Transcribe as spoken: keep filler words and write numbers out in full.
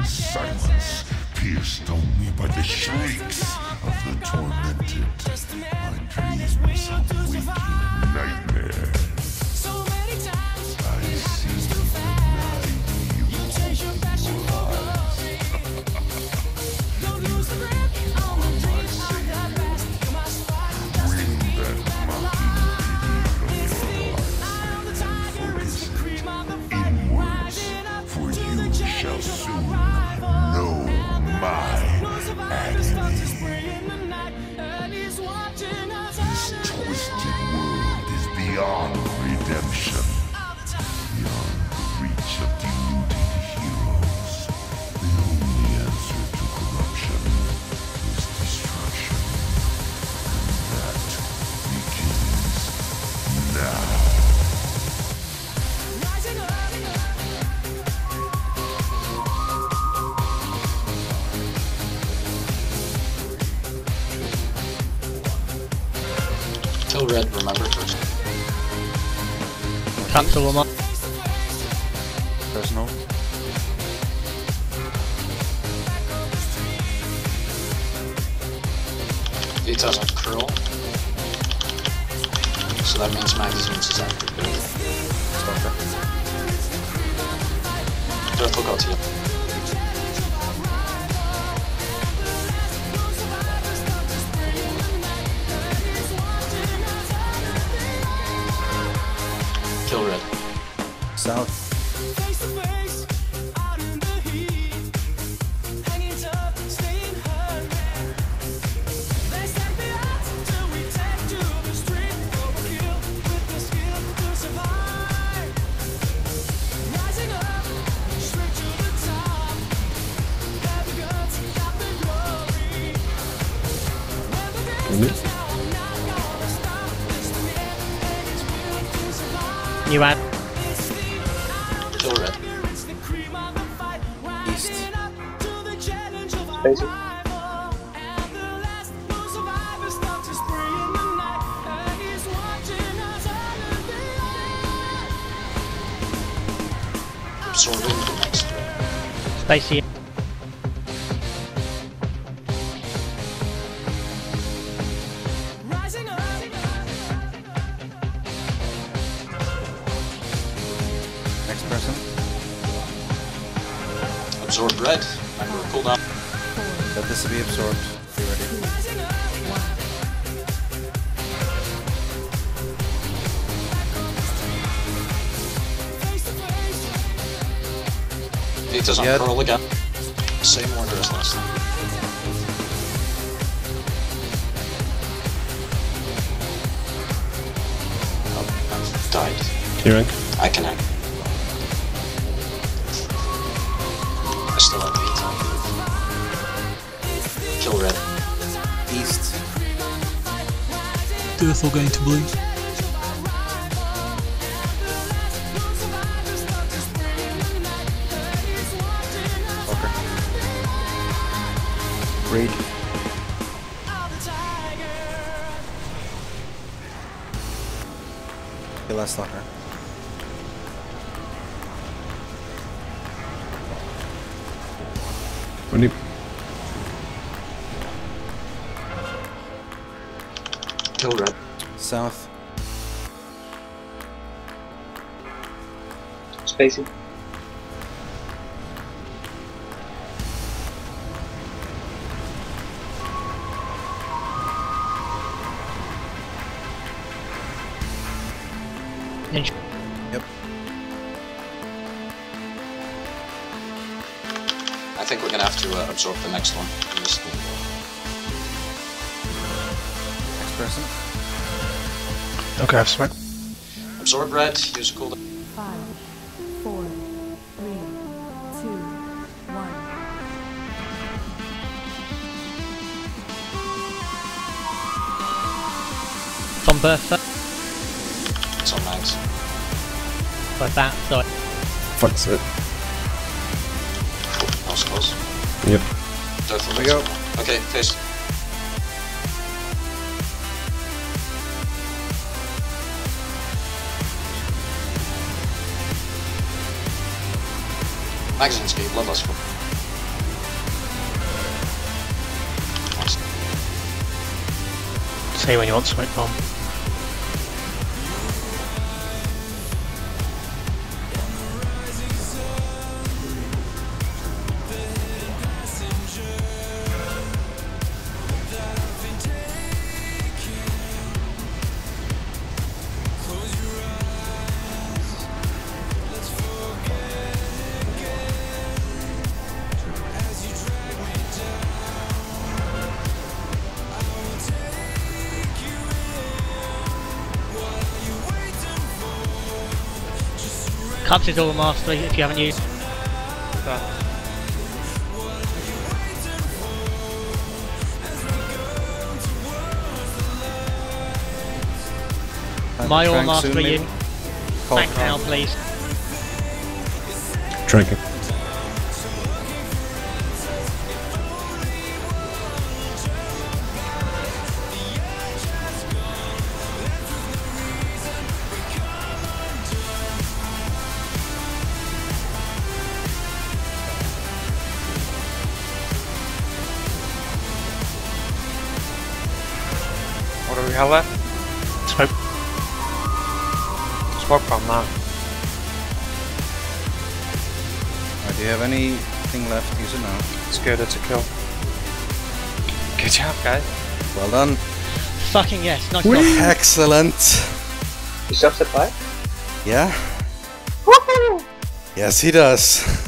silence, pierced only by the shrieks of the tormented. My dreams of waking nightmare. I see the night you eyes. My savior, bring that mocking pity from your hearts and focus it inwards, for you shall soon know my agony. This twisted world is beyond redemption, beyond the reach of deluded heroes. The only answer to corruption is destruction, and that begins now. Kill red, remember first. Cancel them up. Personal. It doesn't curl. So that means magazines is active. Stalker. Death will go to you. Kill red. South. You add. Kill red. East. Basic. Absorbing the next one. Spacey. Next person. Absorb red. Remember cooldown. Let this be absorbed. Be ready. It doesn't Yeah. curl again. Same order as last time. Oh, I've died. T-rank. I can act. I still have the heat. Kill red. East. Death will going to blue. Stalker. Raid. Okay, last stalker. Ready. Kill red. South. Spacey. Inch. Yep. I think we're gonna have to uh, absorb the next one. Just- Next person. Okay, I've smacked. Absorb red, use a cooldown. Five, four, three, two, one. It's on birthday. It's on mags. Like that, so Fuck's it. That was close. Yep. Death will Here we go. Okay, face. Magazine speed, bloodlust. Say when you want smoke bomb. Cups is all mastery if you haven't used. My all Trank soon, mastery maybe? you. Call Tank Crown. now please. Drinking. What do we have left? Smoke. Smoke from now. Uh, do you have anything left? Use it now. It's good, it's a kill. Good job, guys. Well done. Fucking yes, nice job. Excellent. You self-supply? Yeah? Yes, he does.